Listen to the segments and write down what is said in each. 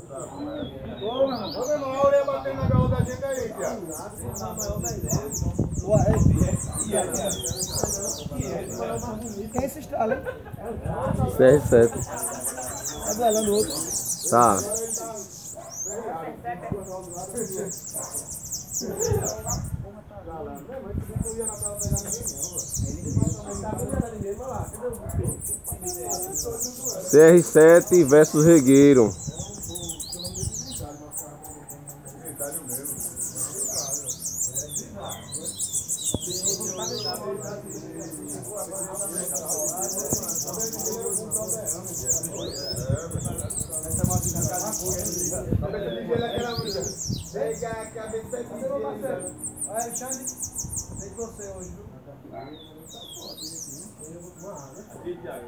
Ô, meu irmão, a orelha batendo na gaúcha da gente aí, Tiago. Quem é esse estralo, hein? CR7. Tá velando o outro. Tá. CR7 versus Regueiro. Olha, Alexandre, tem que você hoje, viu? Aqui, Thiago,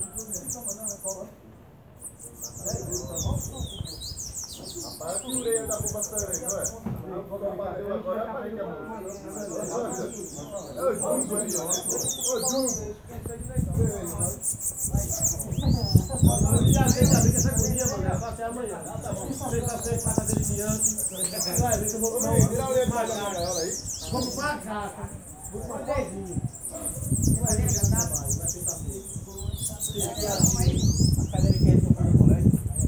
rapaz, que orelha da bomba também, não é? Bateu agora, rapaz, que é bom. Vamos pra casa. Vamos pra desenho. Vai ter a cadeira que é do colégio.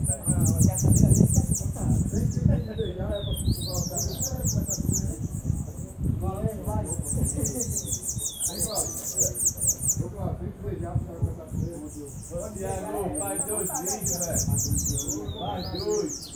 Vai dois vídeos, velho. Vai dois.